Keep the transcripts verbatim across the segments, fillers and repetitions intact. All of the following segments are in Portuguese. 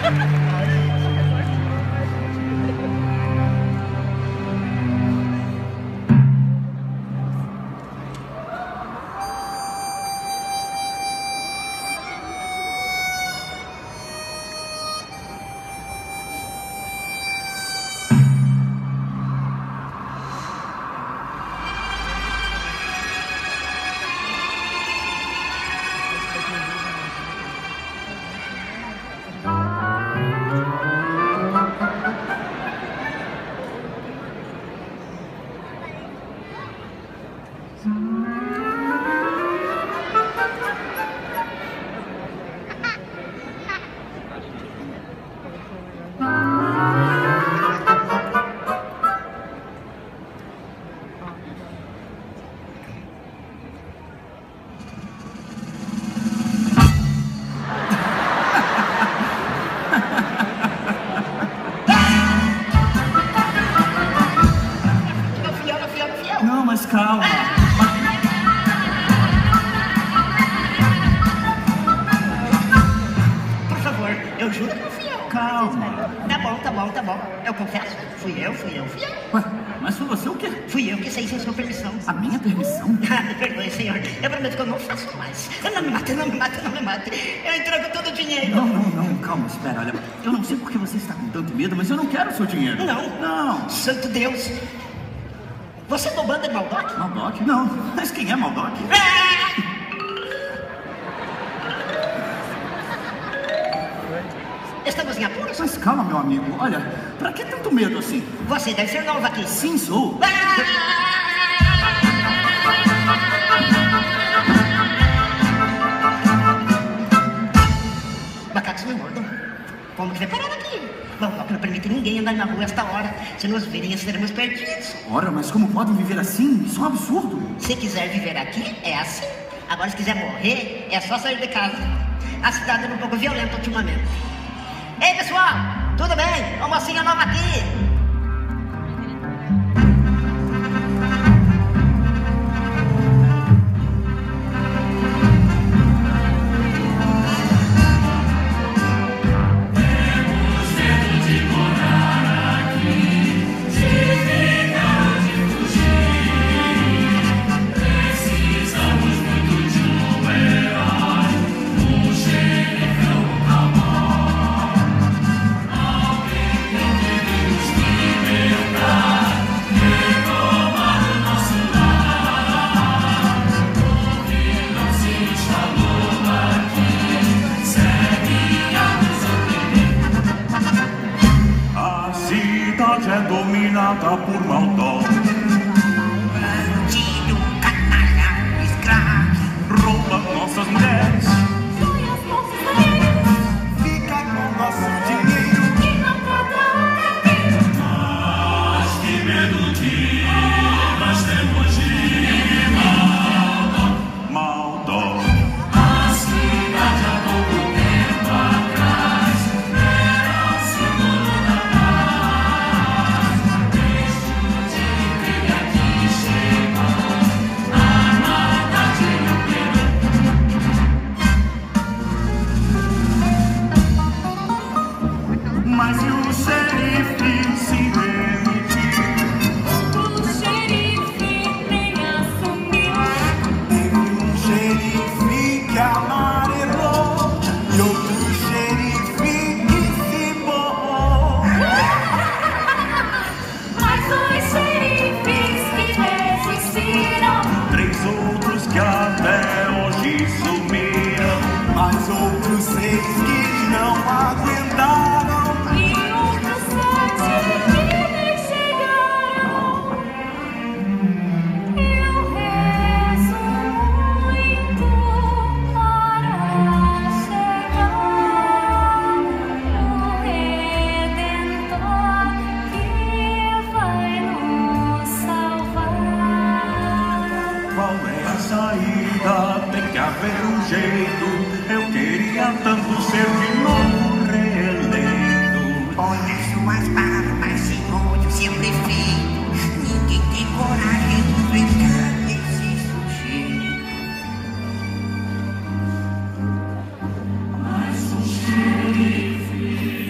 Calma. Por favor, eu juro que eu fui eu. Calma. Tá bom, tá bom, tá bom. Eu confesso. Fui eu, fui eu, fui eu. Ué, mas foi você o quê? Fui eu que saí sem sua permissão. A minha permissão? Ah, me perdoe, senhor. Eu prometo que eu não faço mais. Não me mate, não me mate, não me mate. Eu entrego todo o dinheiro. Não, não, não. Calma, espera. Olha, eu não sei porque você está com tanto medo, mas eu não quero o seu dinheiro. Não. Não. Santo Deus. Você é do bando de Maldoc? Maldoc? Não. Mas quem é Maldoc? Ah! Estamos em apuros? Mas calma, meu amigo. Olha, pra que tanto medo assim? Você deve ser novo aqui. Sim, sou. Macacos me mordam. Como que vai parar aqui? Maldoc não permite ninguém andar na rua esta hora. Se nos virem, seremos perdidos. Ora, mas como podem viver assim? Isso é um absurdo. Se quiser viver aqui, é assim. Agora, se quiser morrer, é só sair de casa. A cidade é um pouco violenta ultimamente. Ei, pessoal! Tudo bem? Uma mocinha nova aqui. Por Maldoc. Bandido, canalha, escravo, rouba nossas mulheres, Põe as nossas areias, fica com nosso dinheiro. e não trata bem. Mas que medo que nós temos de Maldoc. Maldoc. A cidade há pouco tempo atrás era símbolo da paz. Desde o dia que ele aqui chegou, a maldade operou. Mas e o xerife se demitiu? O xerife nem assumiu. Teve um xerife que amarelou e outro xerife que se borrou. Mas dois xerifes que resistiram. Três outros que até hoje sumiram, mas outros seis que não aguentaram. E outros sete que nem chegaram. Eu rezo muito para chegar no Redentor que vai nos salvar. Qual é a saída? Tem que haver um jeito. Eu queria tanto ser de novo reeleito. Olha suas barbas, senhor, o seu prefeito. Ninguém tem coragem de enfrentar esse sujeito. Mas o xerife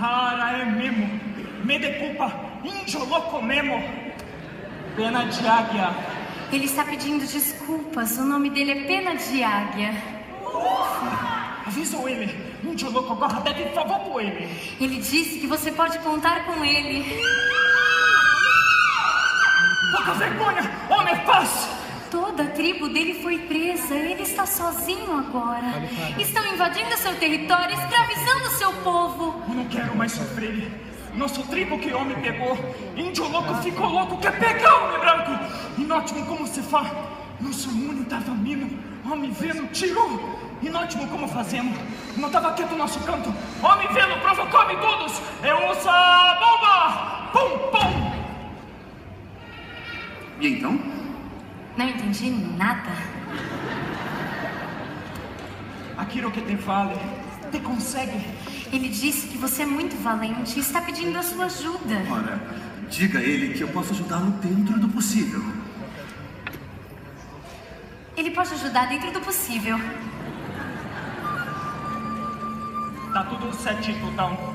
Hara é memo. Me desculpa. Índio louco memo. Pena de águia. Ele está pedindo desculpas. O nome dele é Pena de Águia. Avisa ele. Índio louco agora deve favor por ele. Ele disse que você pode contar com ele. Pouca vergonha, homem faz. Toda a tribo dele foi presa. Ele está sozinho agora. Estão invadindo seu território, escravizando seu povo. Eu não quero mais sofrer. Nosso tribo que homem pegou. Índio louco ficou louco, quer pegar o homem branco. E note-me como se faz. Nosso mundo estava mino. Homem vendo, tirou. E note-me como fazemos. Não estava quieto no nosso canto. Homem vendo, provocou-me todos. Eu usa a bomba. Pum, pum. E então? Não entendi nada. Aquilo que te fale, te consegue. Ele disse que você é muito valente e está pedindo a sua ajuda. Ora, diga a ele que eu posso ajudá-lo dentro do possível. Ele pode ajudar dentro do possível. Tá tudo certinho, então.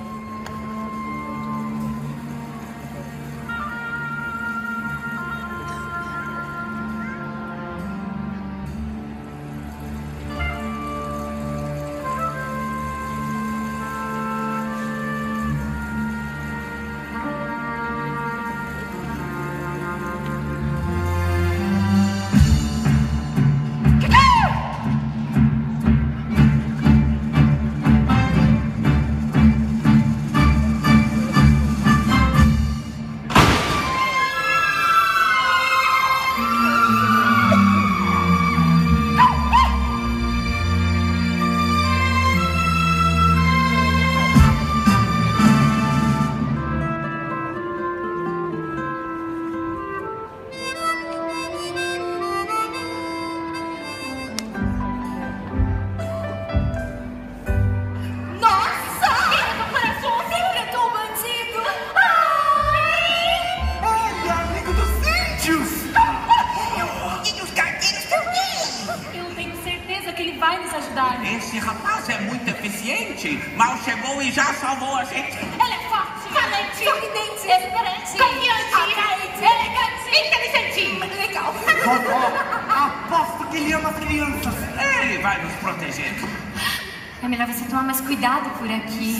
Esse rapaz é muito eficiente. Mal chegou e já salvou a gente. Ele é forte, valente, sorridente, esperante, confiante, atraente, elegante, inteligente. Legal. Vovó, aposto que ele ama as crianças. Ele vai nos proteger. É melhor você tomar mais cuidado por aqui.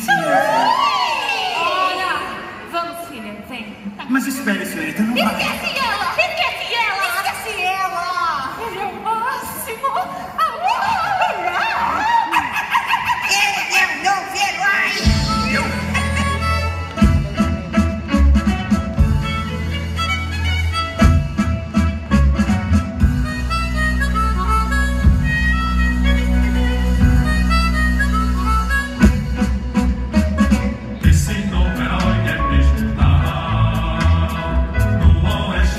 Olha, vamos, filha, vem. Mas espere, senhorita, não vai. Esquece ela! Esquece ela! Esquece ela! Ele é o máximo! Ele é o novo herói! Eu... Esse novo herói é mesmo da no oeste.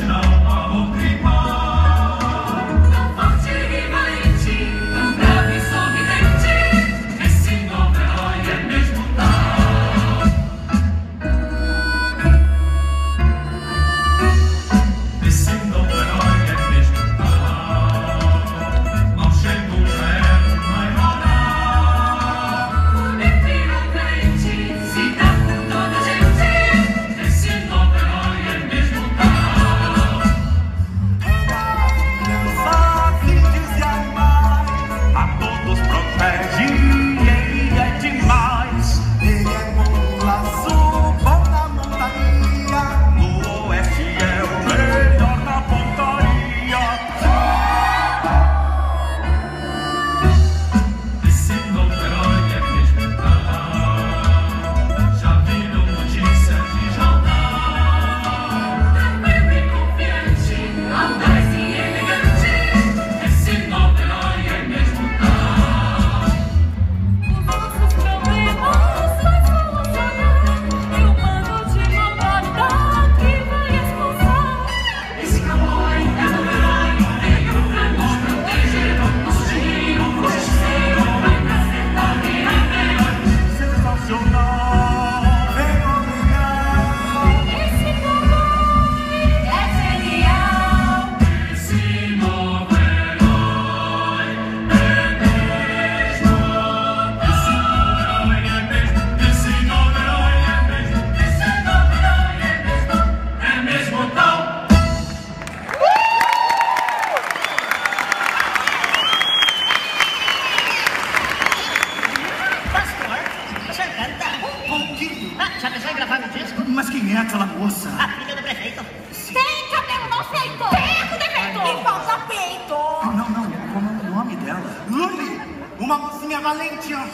é aquela moça? A filha do prefeito. Tem cabelo mal feito. Peito defeito. E falta peito. Não, não, não. Como é o nome dela? Luli, uma mocinha valente. Luli,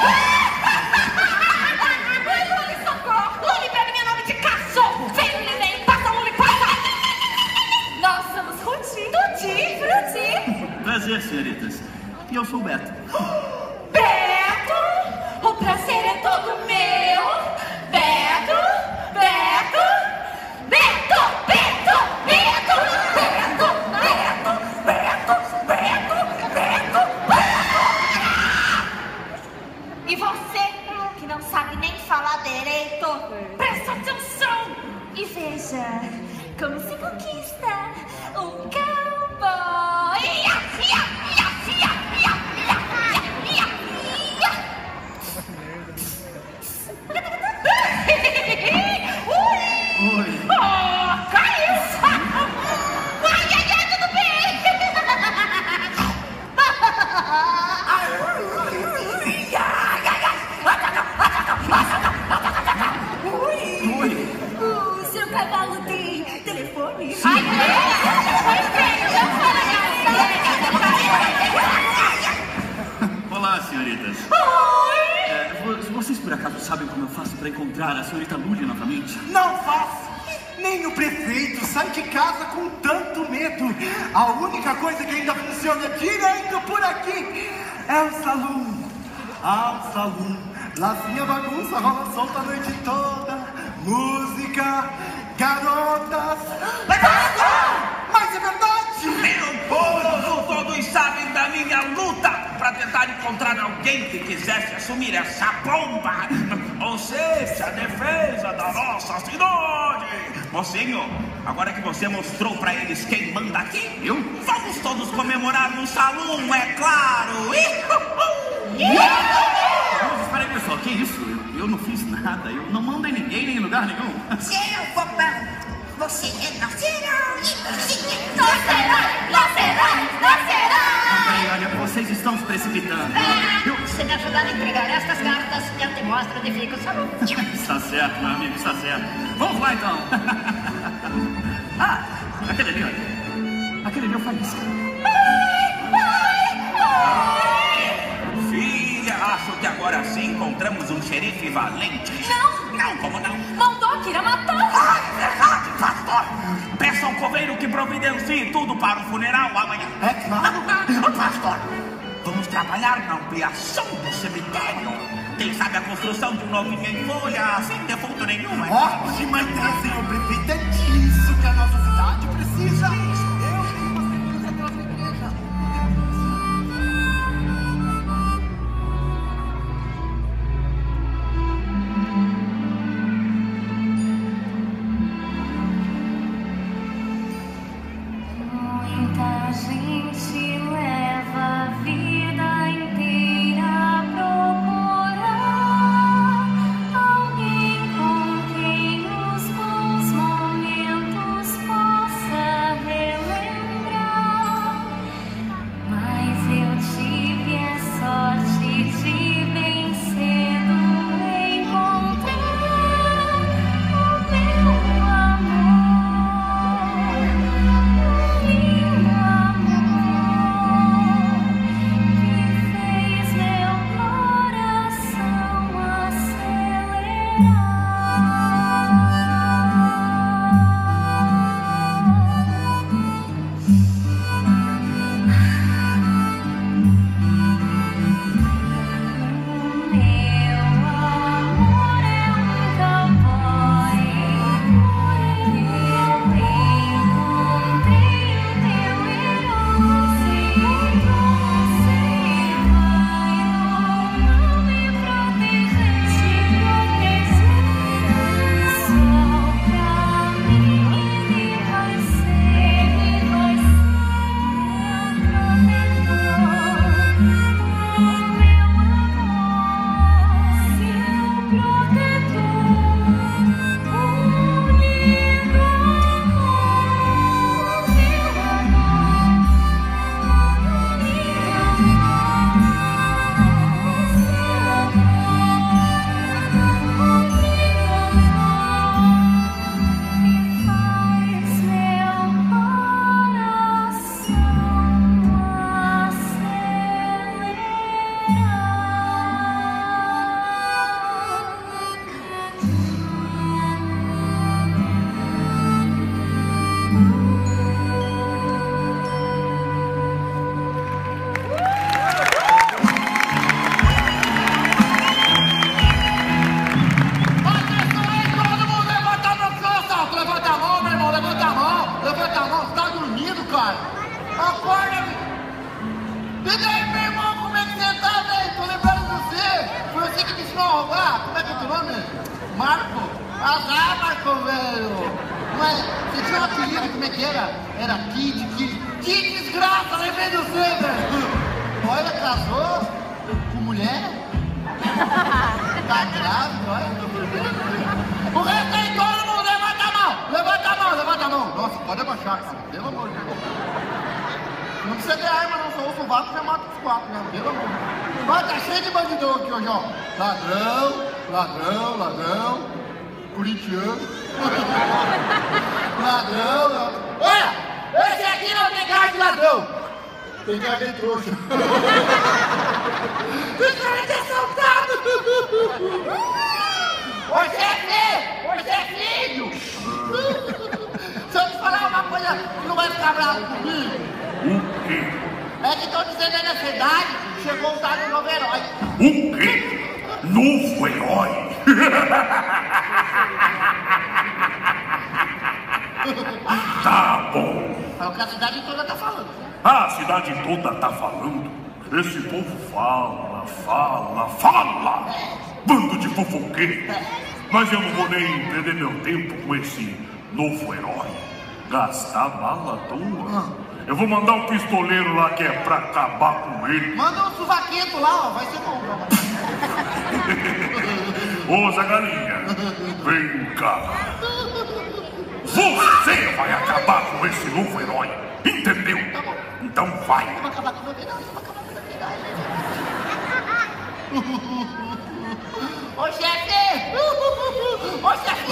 socorro. Luli, pra mim é nome de cachorro. Vem, Luli, vem. Passa, Luli, passa. Nós somos Ruti. Tuti, Fruti. Prazer, senhoritas. E eu sou o Beto. Beto, o prazer é todo meu. Beto, Beto, Beto, Beto, Beto, Beto, Beto, Beto, Beto, Beto, Beto. E você, que não sabe nem falar direito, presta atenção e veja como se conquista um cowboy. Ia, ia, ia, ia, ia, ia, ia, ia. Ui! Oi. Oh, caiu! Ai, ai, ai, tudo bem! Oi. O seu cavalo tem telefone? Ai, foi feio! Olá, senhoritas. Oi! É, vo- vocês por acaso sabem como eu faço para encontrar a senhorita Luli novamente? Não faço. Nem o prefeito sai de casa com tanto medo. A única coisa que ainda funciona direito por aqui é o salão. Ah, o salão. Lá sim a bagunça rola solta a noite toda. Música, garotas. Mas é verdade! Meu povo, todos sabem da minha luta para tentar encontrar alguém que quisesse assumir essa bomba. Ou seja, a defesa da nossa cidade. Mocinho, agora que você mostrou para eles quem manda aqui, eu? Vamos todos comemorar no salão, é claro. Mas espera aí, pessoal, que isso? Eu, eu não fiz nada, eu não mando em ninguém, nem em lugar nenhum. Seu bobão, você é nosso herói. Nosso herói, nosso herói, nosso herói! Peraí, olha, vocês estão se precipitando. Eu... Se me ajudar a entregar estas cartas, eu te mostro onde fica o salão. Está certo, meu amigo, está certo. Vamos lá, então. Ah, aquele ali, olha. Aquele ali é o Faísca. Filha, acho que agora sim encontramos um xerife valente. Não! Não, como não? Mandou a Kira matar! Ah, é verdade, pastor. Peça ao coveiro que providencie tudo para o funeral amanhã. É claro. Pastor, vamos trabalhar na ampliação do cemitério. Quem sabe a construção de um novinho em folha, sem defunto nenhum, é? Ótima ideia, senhor prefeito. É disso que a nossa cidade precisa. Eu tenho uma certeza pela sua igreja. Muita gente leva a vida inteira a procurar alguém com quem os bons momentos nome? Marco? Azar, Marco, velho. Mas você tinha um apelido, como é que era? Era Kid, Kid. Que desgraça, lembrei de você, velho. Olha, casou com mulher. Tá grávida, olha. O resto aí, todo mundo, levanta a mão. Levanta a mão, levanta a mão. Nossa, pode abaixar, cara. Pelo amor de Deus. Não precisa ter arma, não. Só usa o vácuo e já mata os quatro, né? Pelo amor de Deus. Mas tá cheio de bandidão aqui hoje, ó. Ladrão, ladrão, ladrão. Corintiano. Ladrão, ladrão. Olha! Esse aqui não tem cara de ladrão! Tem cara de trouxa! Tem cara de assaltado! Ô chefe! Ô chefinho! Se eu te falar uma coisa, não vai ficar bravo comigo? O quê? É que estão dizendo aí na cidade, chegou um tal de novo herói. O quê? Novo herói? Tá bom. É o que a cidade toda tá falando. A cidade toda tá falando. Esse povo fala, fala, fala. Bando de fofoqueiro. Mas eu não vou nem perder meu tempo com esse novo herói. Gastar bala à toa. Eu vou mandar um pistoleiro lá que é pra acabar com ele. Manda um suvaquento lá, ó. Vai ser bom. Ô, Zé Galinha, vem cá. Você vai acabar com esse novo herói, entendeu? Tá bom. Então vai. Eu vou acabar com o meu herói, eu vou acabar com o meu herói. Ô chefe! Ô chefe!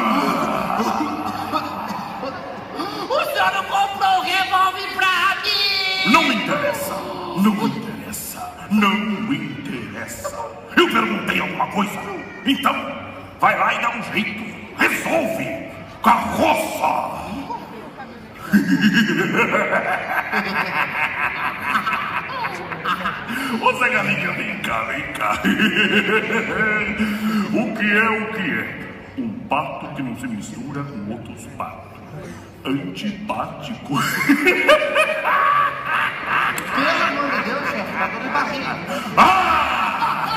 O senhor não comprou um revólver pra mim! Não me interessa, não me interessa, não me interessa. Eu perguntei alguma coisa, então vai lá e dá um jeito. Resolve! Carroça! Ô Zé Galinha, vem cá, vem cá. O que é o que é? Um pato que não se mistura com outros patos. Antipático. Pelo amor de Deus, chefe, tá dando barriga. Ah!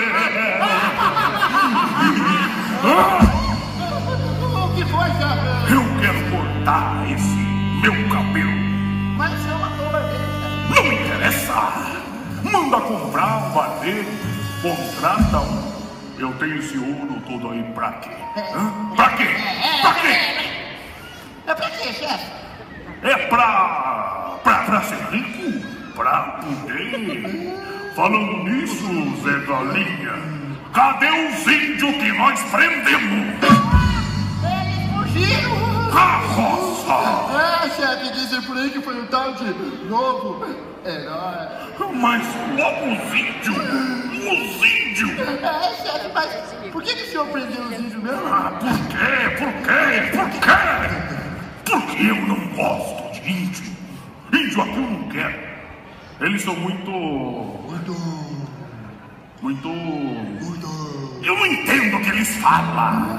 O que foi, chefe? Eu quero cortar esse meu cabelo. Mas o senhor matou o barbeiro, chefe. Não me interessa. Manda comprar um barbeiro. Contrata um. Eu tenho esse ouro todo aí pra quê? Hã? Pra quê? Pra quê? É pra quê, chefe? É pra... pra... pra ser rico? Pra poder... Falando nisso, Zé Galinha, cadê os índios que nós prendemos? Eles fugiram! Carroça! É, chefe, dizem por aí que foi um tal de novo herói. Mas logo os índios! Os índios! É, chefe, mas por que, que o senhor prendeu os índios mesmo? Ah, por quê? Por quê? Por quê? Porque eu não gosto de índio. Índio aqui eu não quero. Eles são muito... Muito... Muito... Muito... Eu não entendo o que eles falam.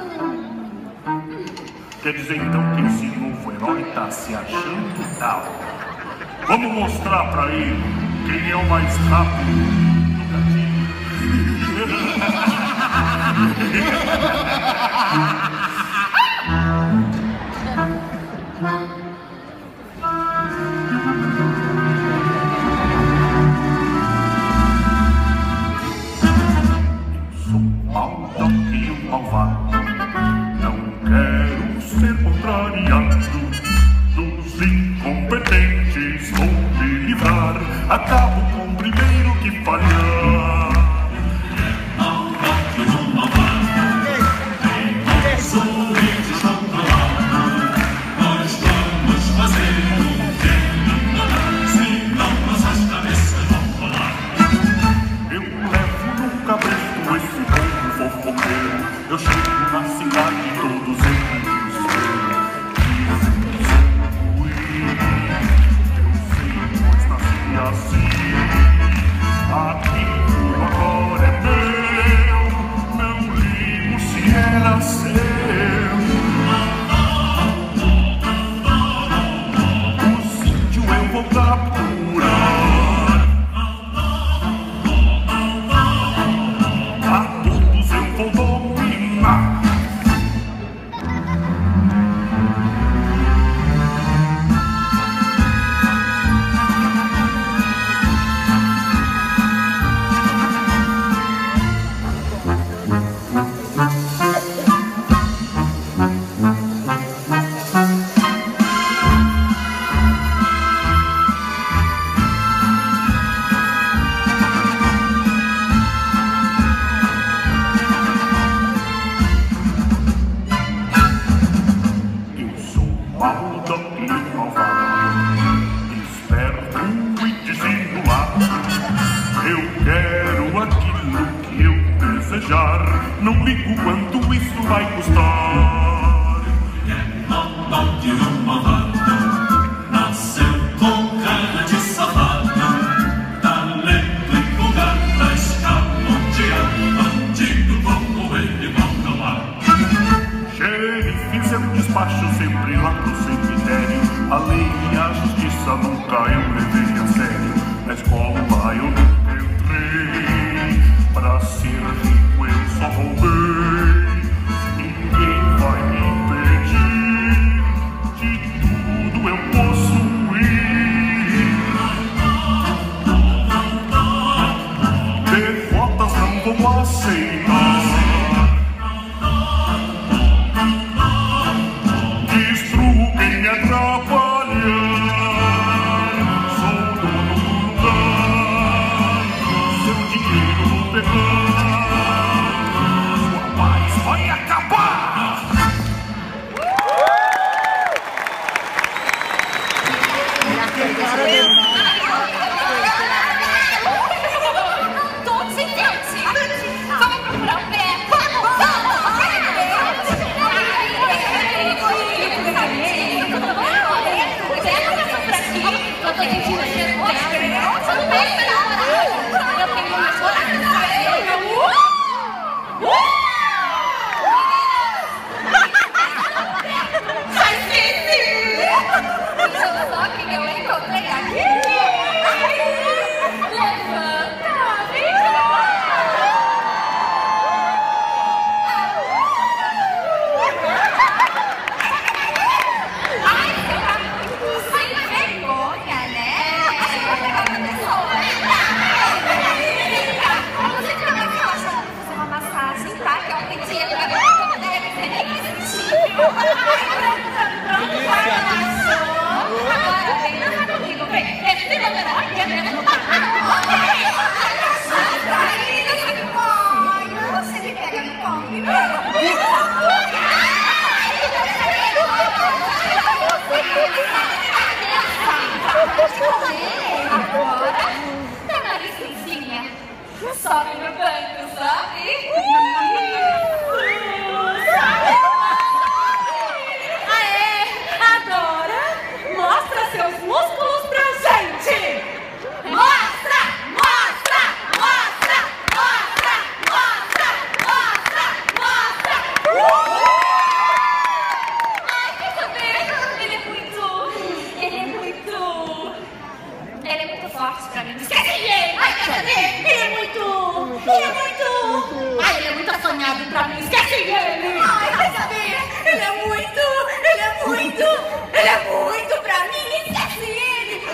Quer dizer então que esse novo herói tá se achando e tal. Vamos mostrar pra ele quem é o mais rápido do gatinho. Sou malvado e um malvado. Não quero ser contrariado. Dos incompetentes vou me livrar. Acabo com o primeiro que falhar. Malvado e um malvado. viajar, não ligo quanto isso vai custar. É mamão de um malvado, nasceu com cara de safado, talento e pulgada, escamoteado, bandido como ele não há. Xerife, seu despacho sempre lá pro cemitério, a lei e a justiça nunca eu levei a sério. Na escola eu nunca entrei, pra ser rico eu só roubei. Ninguém vai me impedir, de tudo eu possuir. Derrotas não vou aceitar. Destruo quem me atrapalhar. Sobe no banco, sabe? Aê, Adora, mostra seus músculos pra gente! Mostra, mostra, mostra, mostra, mostra, mostra, mostra! Ai, quer saber? Ele é muito... Ele é muito... Ele é muito forte pra mim. Esquece ele! Ai, quer saber? Ele é muito... Ele é muito... Ai, ele é muito assanhado pra mim, esquece ele! Ai, quer saber? Ele é muito... Ele é muito... Ele é muito pra mim, esquece ele!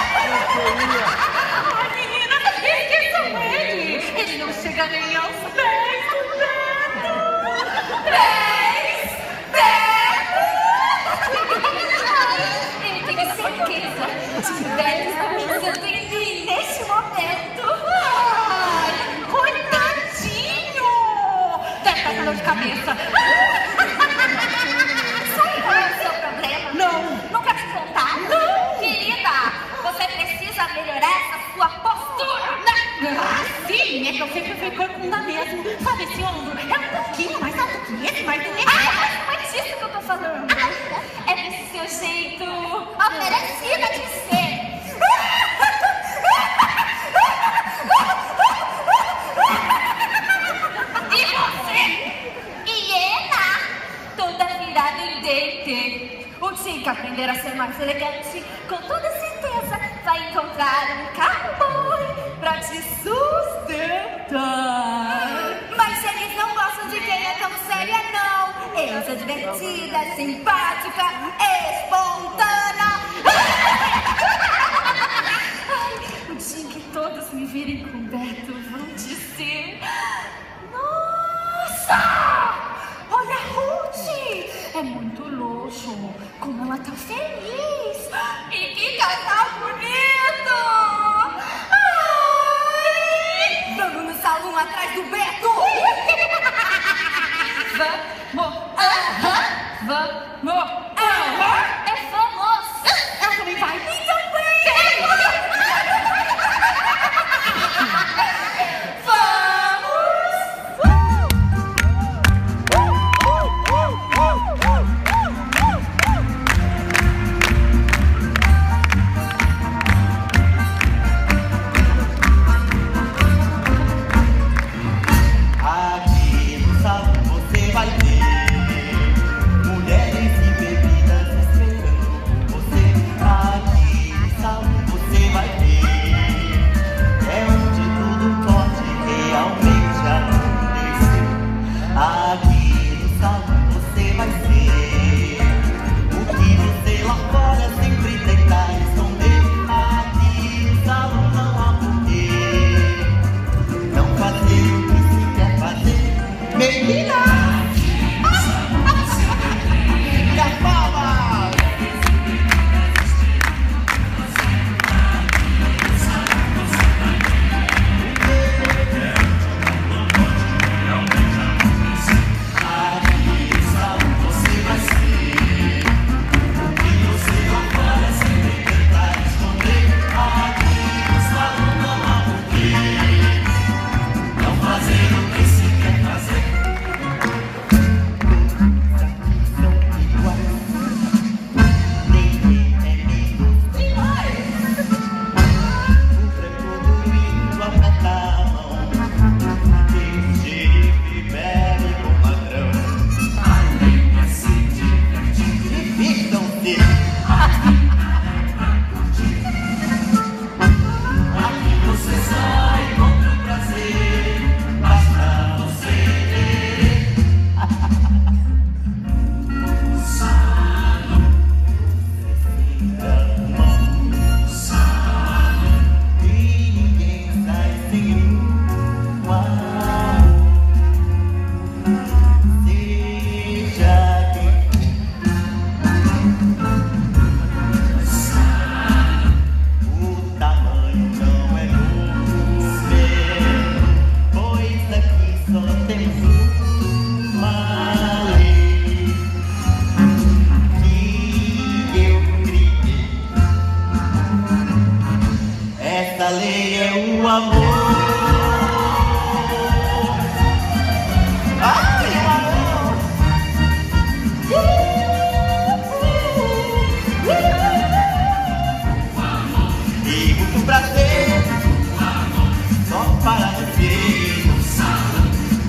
Ai, menina, quem são eles? Ele não chega nem aos pés do Beto! Pés! Beto! Ele tem certeza de que o Beto está pensando em mim neste momento. Ai, coitadinho! Deve estar com dor de cabeça. Sabe qual é o seu problema? Não. Nunca te contaram? Não. Querida, você precisa melhorar essa sua postura. Ah, sim, é que eu sempre fui corcunda mesmo. Sabe esse ombro? É um pouquinho mais alto que esse, mas não é. Ah, mas disso que eu tô falando. É desse seu jeito oferecida de ser. E você, hiena, toda virada em dente. O dia que aprender a ser mais elegante, com toda certeza vai encontrar um cowboy pra te sustentar. Mas eles não gostam de quem é tão séria, não. Eu sou divertida, simpática, espontânea. Ai, o dia que todos me virem com Beto vão dizer: nossa! Olha a Ruth! É muito luxo! Como ela tá feliz! E que casal bonito! Ai! Vamos no salão atrás do Beto! Vamos! Aham! Vamos! Aham! É famoso! Ela também vai! E também! Vamos!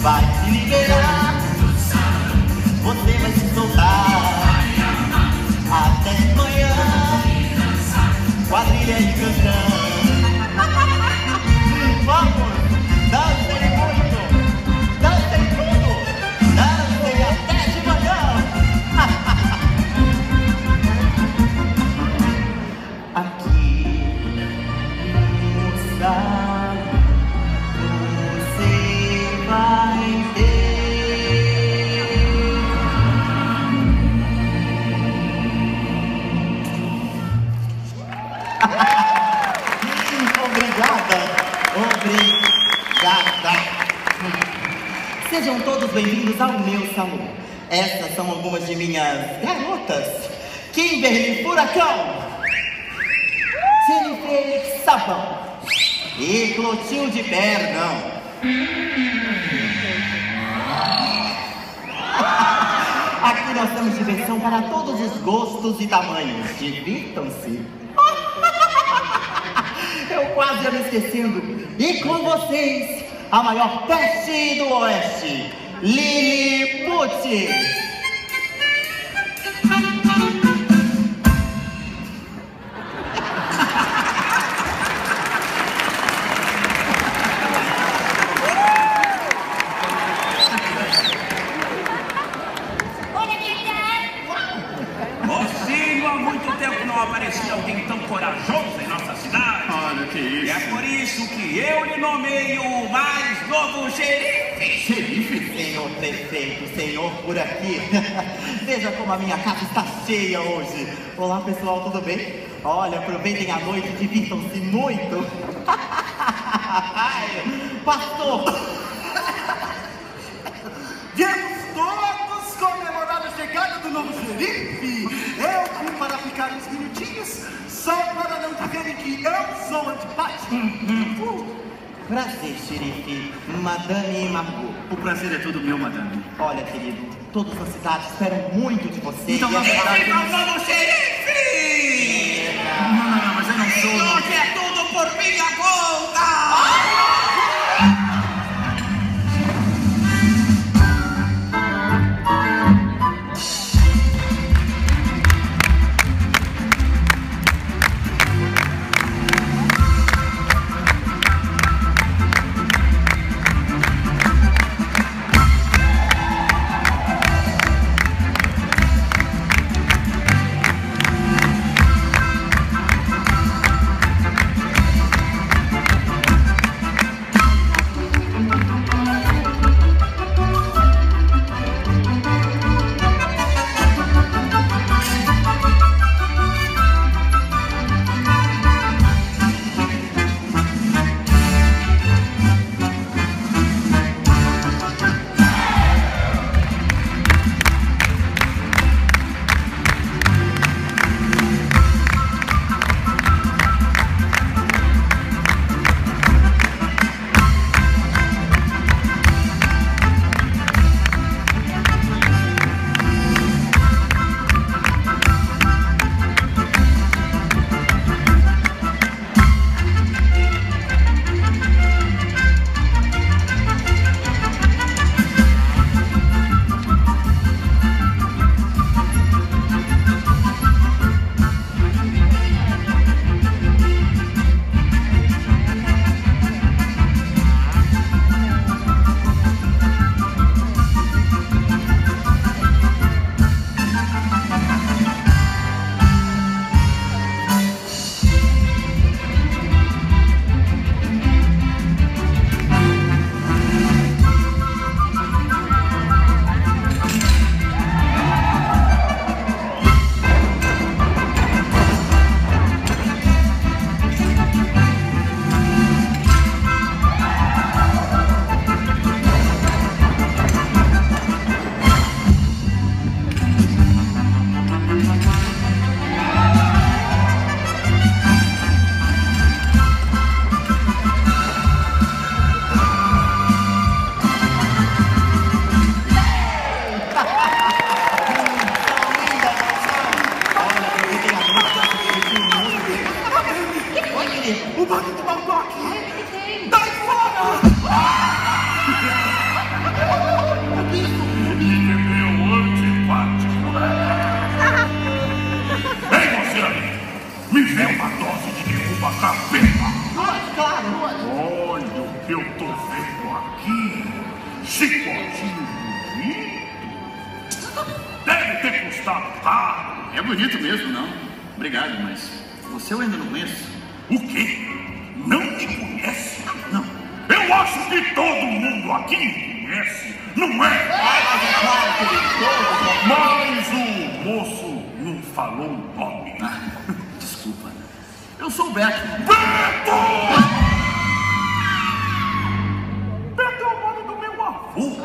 vai se liberar. Você vai se soltar até de manhã. Quadrilha de canção. Vamos, dancem muito, dancem tudo, dancem até de manhã. Aqui no salão você vai ter obrigada, obrigada. Sejam todos bem-vindos ao meu salão. Essas são algumas de minhas garotas. Kimberly Furacão, Jennifer Sabão e Clotilde Pernão. Aqui nós temos diversão para todos os gostos e tamanhos. Divirtam-se. Eu quase ia me esquecendo. E com vocês, a maior peste do Oeste, Lilliput. Mocinho, há muito tempo não aparecia alguém tão corajoso em nossa cidade. Olha, que isso. E é por isso que eu lhe nomeei o mais novo xerife. Xerife? Senhor prefeito, senhor por aqui. Veja como a minha casa está cheia hoje. Olá, pessoal, tudo bem? Olha, aproveitem a noite, divirtam-se muito. Pastor! Viemos todos comemorar a chegada do novo xerife. Eu vim para ficar uns minutinhos, só para não dizerem que eu sou antipático. Uh, prazer, xerife. Madame Margot. O prazer é todo meu, madame. Olha, querido, todos na cidade esperam muito de você. Então, e na a verdade, Esse é o novo xerife! Não, não, não, mas eu não sou. Não. Hoje é tudo por minha conta! chicotinho bonito. Deve ter custado caro. É bonito mesmo, não? Obrigado, mas você eu ainda não conheço. O quê? Não me conhece? Não. Eu acho que todo mundo aqui me conhece, não é? Mas o moço não falou o nome. Ah, desculpa. Eu sou o Beto. Beto! Beto é o nome do meu avô.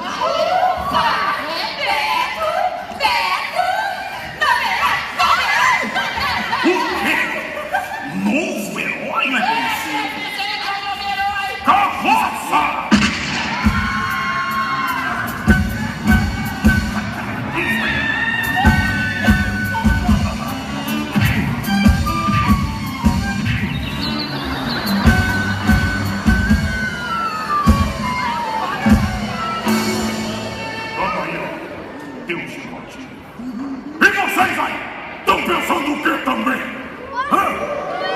Novo herói? Não é possível. Carroça! Toma aí, ó. Tem um chicotinho. E vocês aí? Estão pensando o quê também? Hã?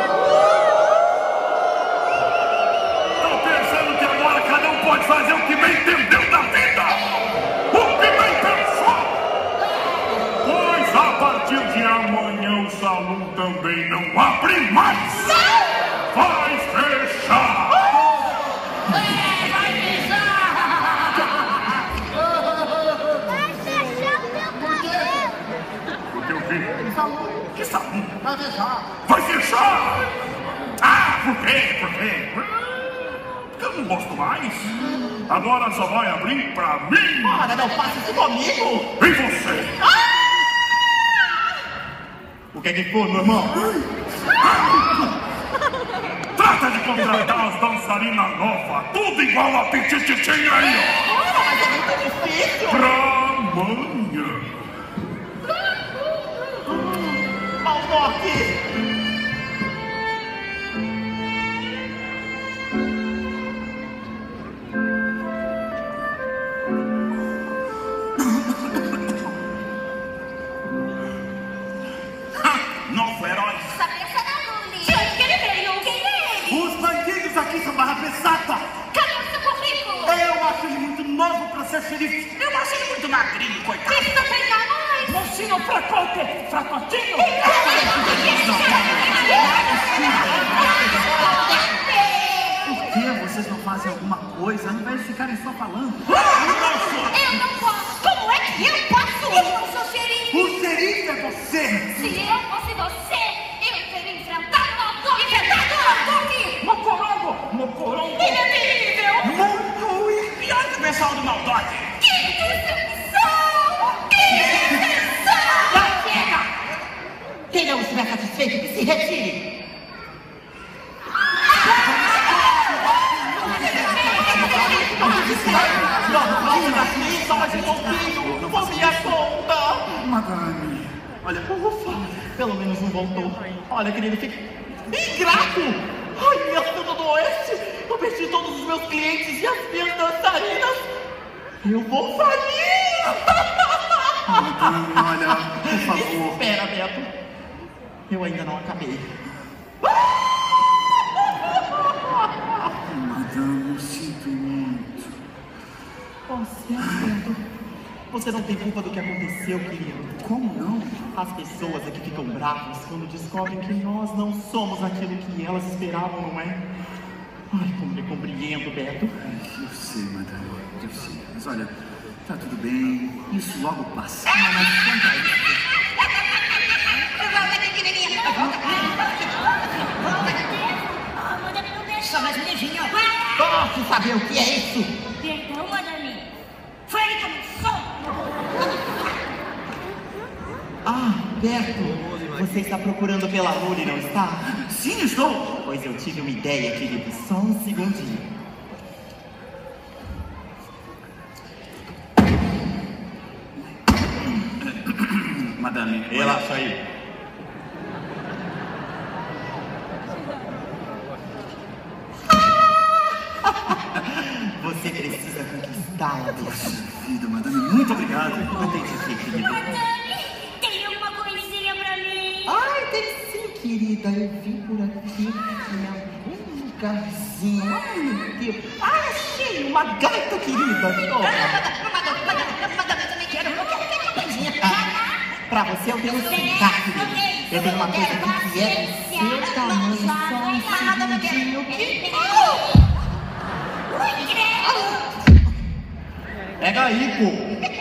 Pode fazer o que bem entendeu da vida, o que bem pensou, pois a partir de amanhã o salão também não abre mais, vai fechar. Vai fechar! Vai fechar o meu cabelo! Porque o quê? Salão. Que salão? Vai fechar! Vai fechar! Ah, por quê? Por quê? Eu não gosto mais. Agora só vai abrir pra mim. Para, não faça isso comigo. E você? Ah! O que é que foi, meu irmão? Trata de contratar as dançarinas novas. Tudo igual a Pitititinha aí, ó. Ah, mas é muito difícil. Pra amanhã. Maldoque. Novo herói. Cabeça da Luli. De onde que ele veio? Quem é ele? Os bandidos aqui são barra pesada. Cadê o seu currículo? Eu acho ele muito novo pra ser xerife. Eu acho ele muito magrinho, coitado. Precisa treinar mais. Mocinho fracote, fracotinho. Por que vocês não fazem alguma coisa ao invés de ficarem só falando? Eu não posso. Como é que eu posso? Eu não sou xerife. O xerife é você. Se eu fosse você, eu teria enfrentado o Maldoque. Enfrentado o Maldoque. Mocorongo, mocorongo. Ele é terrível. Muito e Pior que o pessoal do Maldoque. Que decepção. Que decepção. Já chega. Quem não estiver satisfeito, que se retire. Por minha conta! Madame, olha, Ufa, pelo menos não voltou. Olha, querido, fica ingrato! Ai, minha Santa do Oeste! Eu perdi todos os meus clientes e as minhas dançarinas! Eu vou falir! madame, olha, por favor. Espera, Beto. Eu ainda não acabei. Madame, eu sinto muito. Oh, Beto. Você não tem culpa do que aconteceu, querido. Como não? As pessoas aqui ficam bravas quando descobrem que nós não somos aquilo que elas esperavam, não é? Ai, como me compreendo, Beto. Eu sei, madame, eu sei. Mas olha, tá tudo bem, isso logo passa. Mas quanto a isso? Oh, madame, não deixa. Só mais um beijinho. Posso saber o que é isso? Perdão, madame. Foi ele que começou. Ah, Beto, você está procurando pela Luli, não está? Sim, estou. Pois eu tive uma ideia, querido. Só um segundinho. Madame, Relaxa aí. Você precisa conquistá-la. Poxa vida, madame, muito obrigado. Não tem de quê, querido. Madame, tem alguma coisinha pra mim? Ai, tem sim, querida. Eu vim por aqui em algum devagarzinho. Ai, meu Deus. Ah, achei uma gaita, querida. Toma. Eu também quero, eu quero, quero uma coisinha. Pra você eu tenho um cigarro. Eu tenho uma coisa aqui que é do seu tamanho, só um segundinho. Que... Pega aí, pô.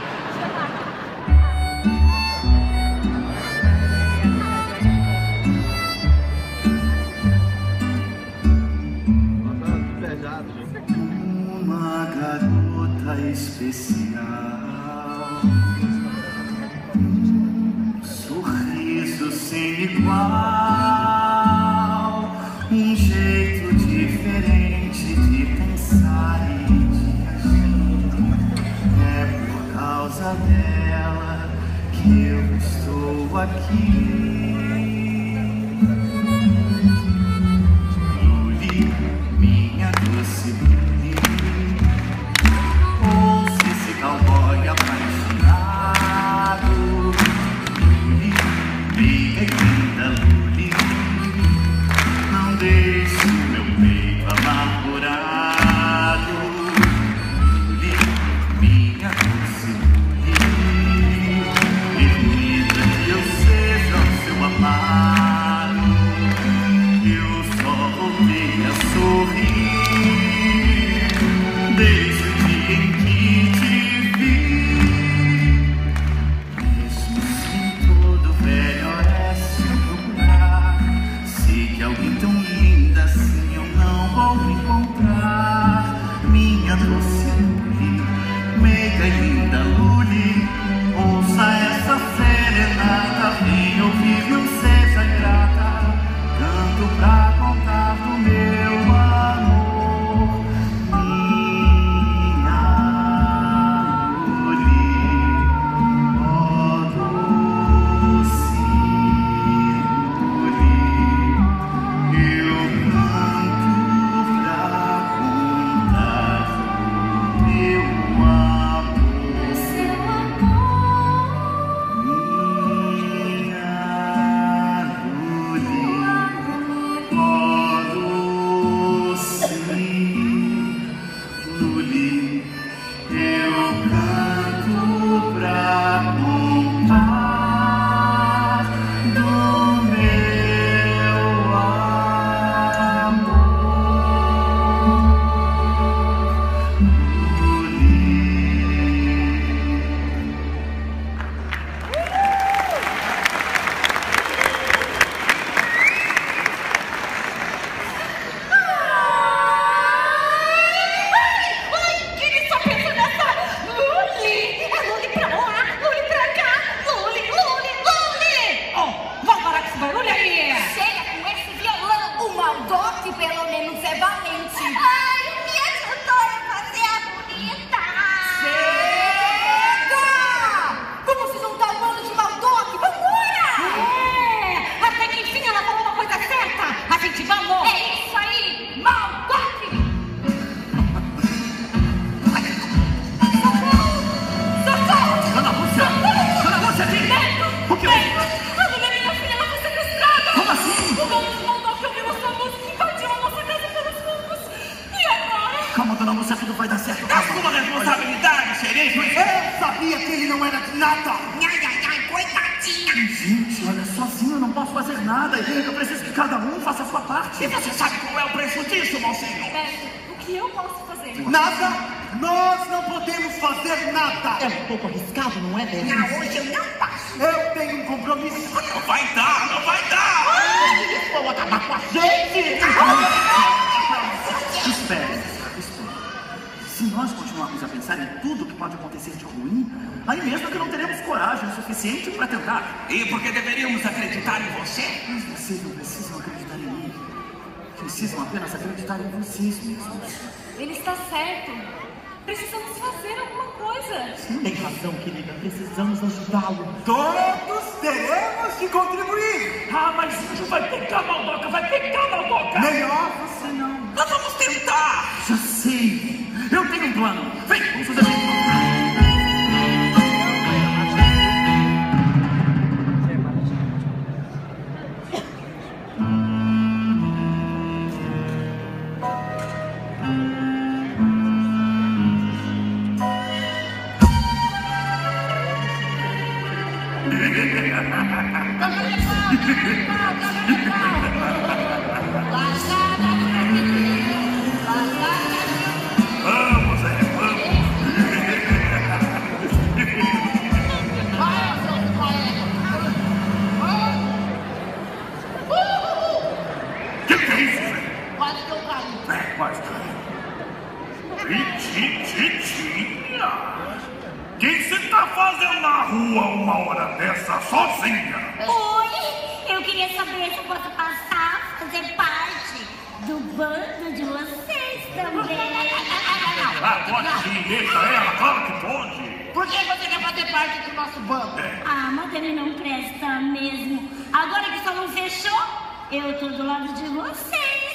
Uma garota especial, um sorriso sem igual, um jeito diferente de pensar e de agir. É por causa dela que eu estou aqui. Luli, minha doce Luli, ouça esse cowboy apaixonado. Luli, briga linda Luli, não deixe o meu peito amargurado. Luli, minha doce Luli, permita que eu seja o seu amado. Eu só voltei a sorrir desde o dia em que te vi. Mesmo se em todo velho oeste eu procurar, sei que alguém tão linda assim eu não vou encontrar. Minha doce Luli, meiga e linda Luli, ouça essa serenata, vem ouvir, não seja grata. Canto pra contar do meu amor, minha Luli, ó doce Luli, eu canto pra contar do meu amor, minha Luli. Luli, eu canto pra contar do meu amor, Luli. Ele só pensa nessa Luli. É Luli pra lá, Luli pra cá. Luli, Luli, Luli. Oh, vamos parar com esse barulho aí. Chega com esse violão. O Maldoque, pelo menos, é valente. Ai, me ajudou a fazer a bonita. Chega! Vamos se juntar ao bando de Maldoque. Vambora! É, até que enfim ela falou uma coisa certa. A gente vamos. É isso aí, Maldoque. Ana Lúcia! Ana Lúcia, aqui! O que houve? A Luli, minha filha, ela foi sequestrada. Como assim? O bando de Maldoque ouviu a sua música e invadiu a nossa casa pelos fundos. E agora? Calma, Dona Lúcia, tudo vai dar certo. É Calma. sua responsabilidade, xerife. Eu sabia que ele não era de nada. Ai, ai, ai, coitadinha. Gente, olha, sozinho eu não posso fazer nada. Eu preciso que cada um faça a sua parte. E você sabe qual é o preço disso, Monsenhor? Beto, o que eu posso fazer? Nada? Nós não podemos fazer nada. É um pouco arriscado, não é, Beto? Não, hoje eu não passo. Eu tenho um compromisso. Não vai dar, não vai dar! Ai, eles vão acabar com a gente! Espere, espere. Se nós continuarmos a pensar em tudo que pode acontecer de ruim, aí mesmo que não teremos coragem o suficiente para tentar. E porque deveríamos acreditar em você? Mas vocês não precisam acreditar em mim. Precisam apenas acreditar em vocês mesmos. Ele está certo. Precisamos fazer alguma coisa. Tem razão, querida. Precisamos ajudá-lo. Todos teremos que contribuir. Ah, mas isso vai pegar, Maldoca, vai pegar, Maldoca. Melhor você não. Nós vamos tentar. Já sei. Eu tenho um plano. Vem, vamos fazer isso. Vamos, é, vamos. Que que é isso, Zé? Quase que eu caí. É, quase caí. Titia, o que você tá fazendo na rua uma hora dessa sozinha? Oi, eu queria saber se eu posso passar a fazer parte do bando de vocês também. Ah, pode sim, deixa ela, claro que pode. Por que você quer fazer parte do nosso bando? Ah, mas ele não presta mesmo. Agora que o salão fechou, eu tô do lado de vocês.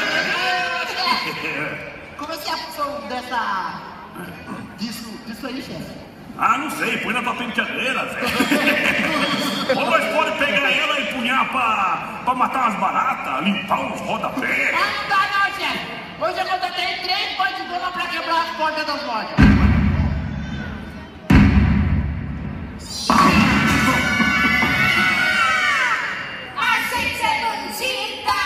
Como é que é a função dessa... disso, disso aí, chefe? Ah, não sei, põe na tua penteadeira, Zé. Ou nós pode pegar ela e punhar pra, pra matar as baratas, limpar os rodapés. Ah, não dá não, chefe. Hoje eu contratei três bandidonas pra quebrar as portas das lojas. A gente é bandida!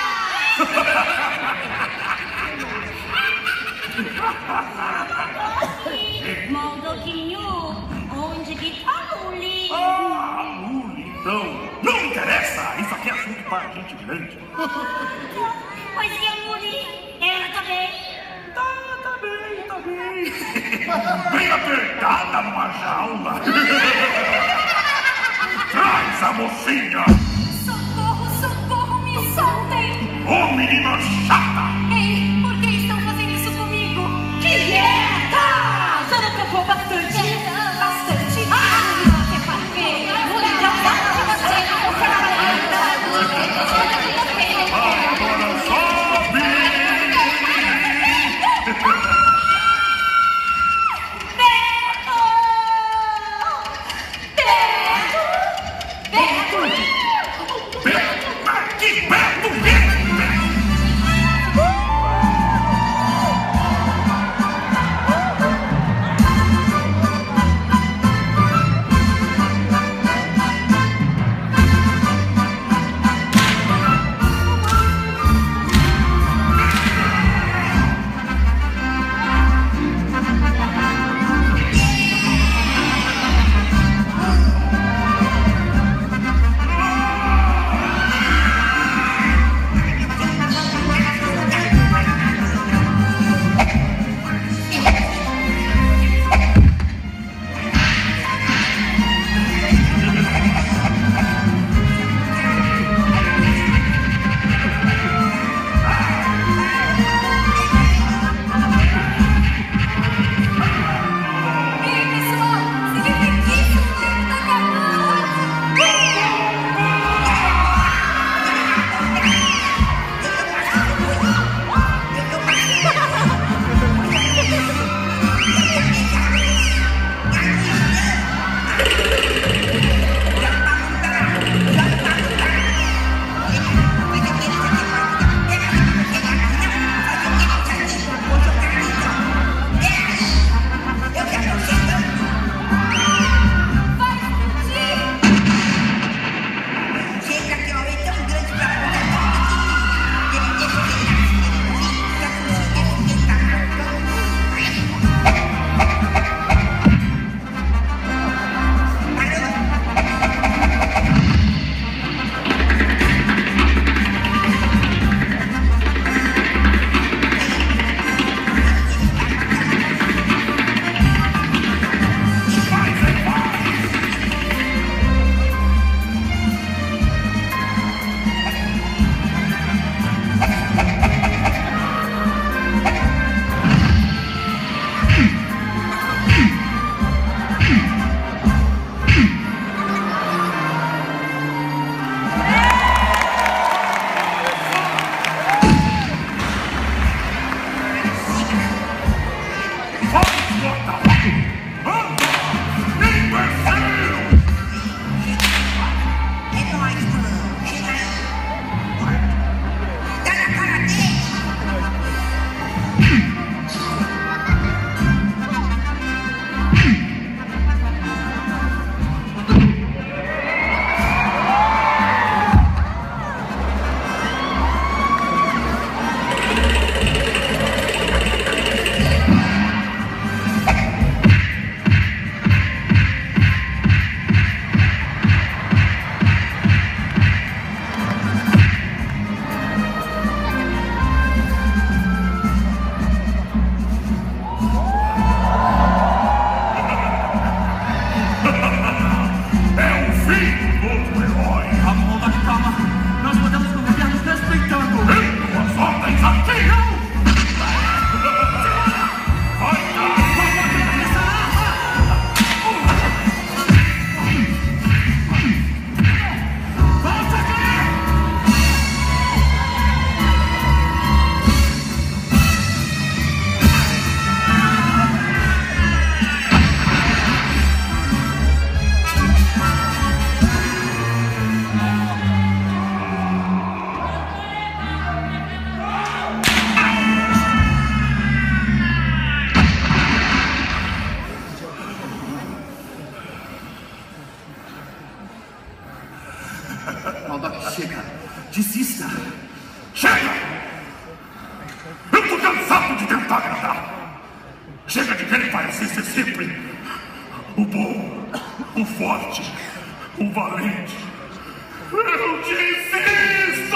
Maldoquinho, onde que tá Luli? Ah, Luli, então. Não interessa, isso aqui é assunto para gente grande. Pois e a Luli? Ela tá bem? Tá, tá bem, tá bem. Bem apertada numa jaula. Traz a mocinha. Socorro, socorro, me soltem! Ô, menina chata. Ei, por que estão fazendo isso comigo? Quieta! Já não tocou bastante? Bastante. Ah, você vai ver. Vou ligar pra você. Agora sobe. Beto! Beto, que Beto, Beto. Ei, pessoal, significa que isso não tem que Chega que o homem é tão grande pra contar tudo que ele deixa ele na fica ele parece ser sempre o bom, o forte, o valente. Eu desisto!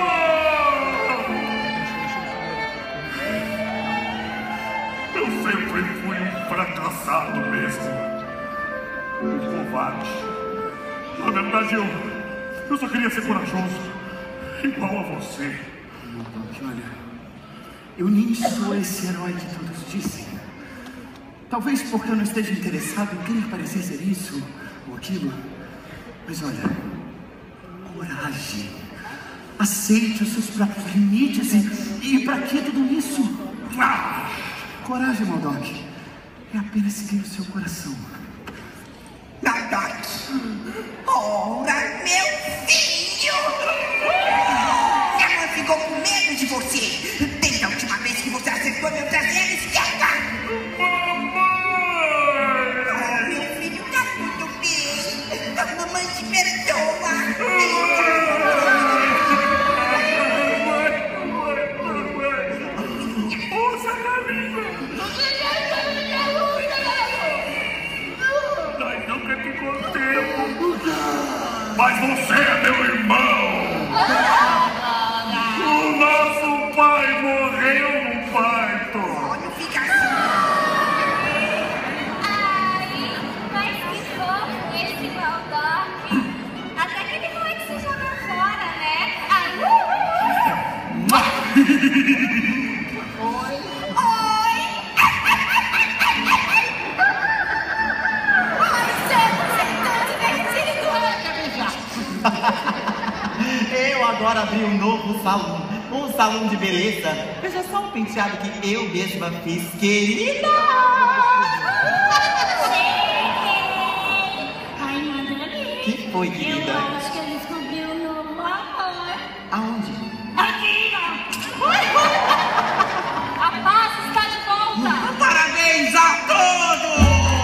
Eu sempre fui um fracassado mesmo. Um covarde. Na verdade, eu, eu só queria ser corajoso. Igual a você. Olha, eu nem sou esse herói que todos dizem. Talvez porque eu não esteja interessado em querer parecer ser isso ou aquilo. Mas olha, coragem. Aceite os seus próprios limites e, e pra que tudo isso? Ah! Coragem, MODOK. É apenas seguir o seu coração. MODOK! Ora, meu filho! Minha mãe ficou com medo de você. Desde a última vez que você acertou meu traseiro esquerda. Oh, meu filho, tá tudo bem. A mamãe te perdoa. Mas você é meu irmão! O nosso pai morreu no parto! Não fica assim! Ai, mas que fofo esse MODOK! Até que ele não é que se joga fora, né? Ai, uh, uh, uh. Oi! Oi! Ai, Zé, você é tão divertido! Eu agora abri um novo salão, um salão de beleza. Veja só o penteado que eu mesma fiz, querida! Ai, Madame. Que foi, querida? Eu acho que eu descobri um novo amor. Aonde? Aqui, ó. A paz está de volta. Parabéns a todos!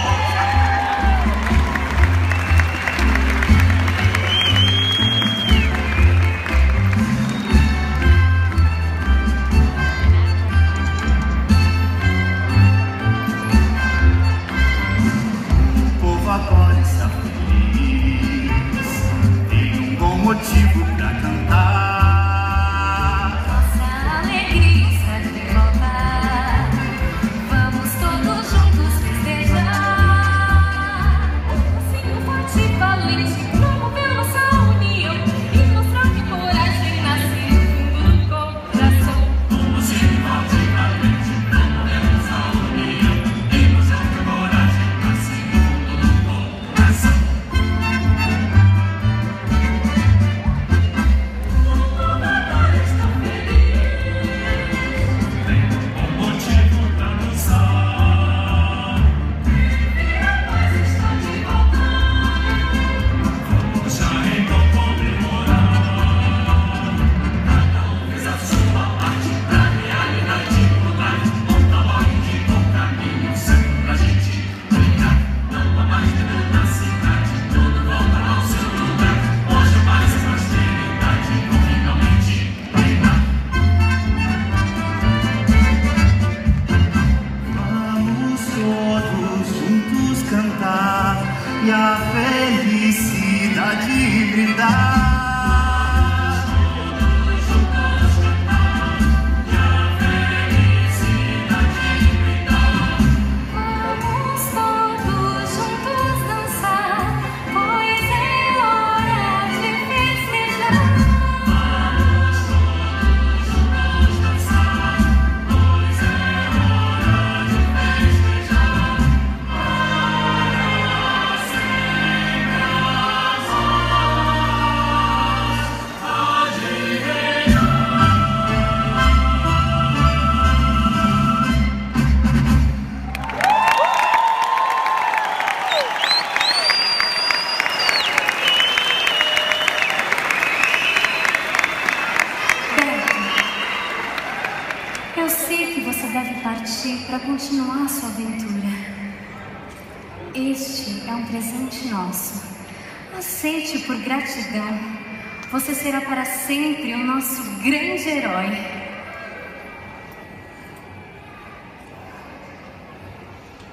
Agora está feliz, tem um bom motivo pra cantar. Nossa alegria está de volta. Vamos todos juntos festejar. Um sino forte e valente promoveu nossa união e mostrar que coragem nasce no fundo do coração. Um sino forte e valente promoveu nossa união e mostrar que coragem nasce no fundo do coração. O povo agora está feliz, tem um bom motivo pra dançar. E a paz está de volta. Vamos já então comemorar. Cada um fez a sua parte pra realidade mudar. Monta logo indicou o caminho certo pra gente brincar. Não há mais medo na cidade, tudo volta ao seu lugar. Hoje mais a prosperidade vão finalmente reinar. Vamos todos juntos cantar e a felicidade brindar. Vamos todos juntos dançar, pois é hora de festejar. Vamos todos juntos dançar, pois é hora de festejar. Para sempre as horas há de Beto, eu sei que você deve partir para continuar a sua aventura. Este é um presente nosso. Aceite por gratidão. Você será para sempre o nosso grande herói.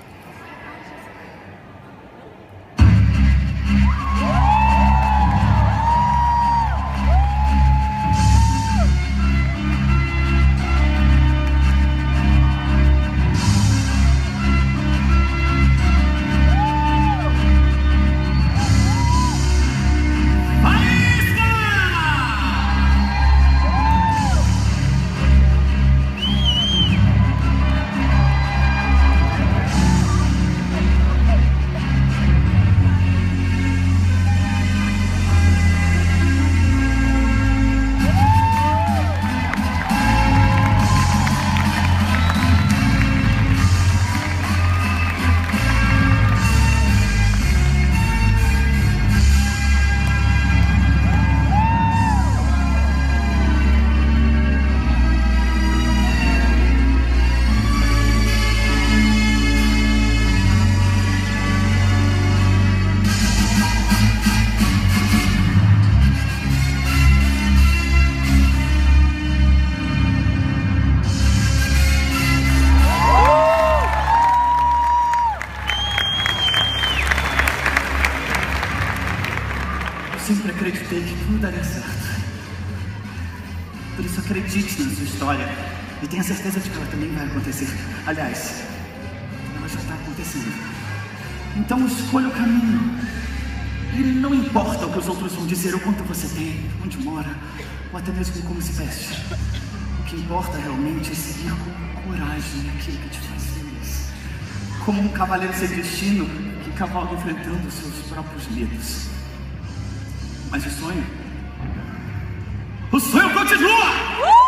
sempre acreditei que tudo daria certo. Por isso acredite na sua história e tenha certeza de que ela também vai acontecer. Aliás, ela já está acontecendo. Então escolha o caminho. E não importa o que os outros vão dizer, o quanto você tem, onde mora, ou até mesmo como se veste. O que importa realmente é seguir com coragem aquilo que te faz feliz. Como um cavaleiro sem destino que cavalga enfrentando seus próprios medos. Mas o sonho... O sonho continua!